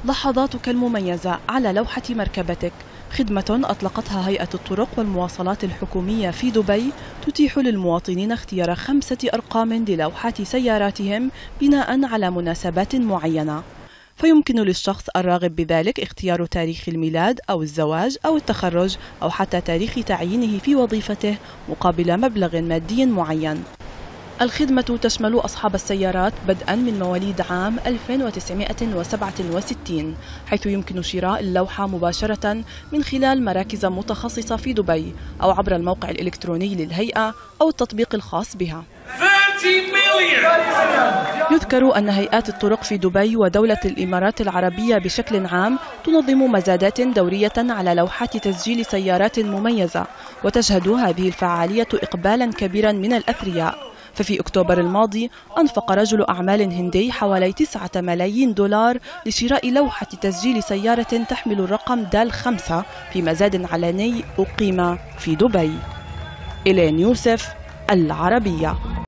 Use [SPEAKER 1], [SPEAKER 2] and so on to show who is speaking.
[SPEAKER 1] لحظاتك المميزة على لوحة مركبتك، خدمة أطلقتها هيئة الطرق والمواصلات الحكومية في دبي تتيح للمواطنين اختيار 5 أرقام للوحات سياراتهم بناء على مناسبات معينة، فيمكن للشخص الراغب بذلك اختيار تاريخ الميلاد أو الزواج أو التخرج أو حتى تاريخ تعيينه في وظيفته مقابل مبلغ مادي معين. الخدمة تشمل أصحاب السيارات بدءا من مواليد عام 1967، حيث يمكن شراء اللوحة مباشرة من خلال مراكز متخصصة في دبي أو عبر الموقع الإلكتروني للهيئة أو التطبيق الخاص بها. يذكر أن هيئات الطرق في دبي ودولة الإمارات العربية بشكل عام تنظم مزادات دورية على لوحات تسجيل سيارات مميزة، وتشهد هذه الفعالية إقبالا كبيرا من الأثرياء. ففي أكتوبر الماضي أنفق رجل أعمال هندي حوالي 9 ملايين دولار لشراء لوحة تسجيل سيارة تحمل الرقم د5 في مزاد علني أقيم في دبي. إلين يوسف، العربية.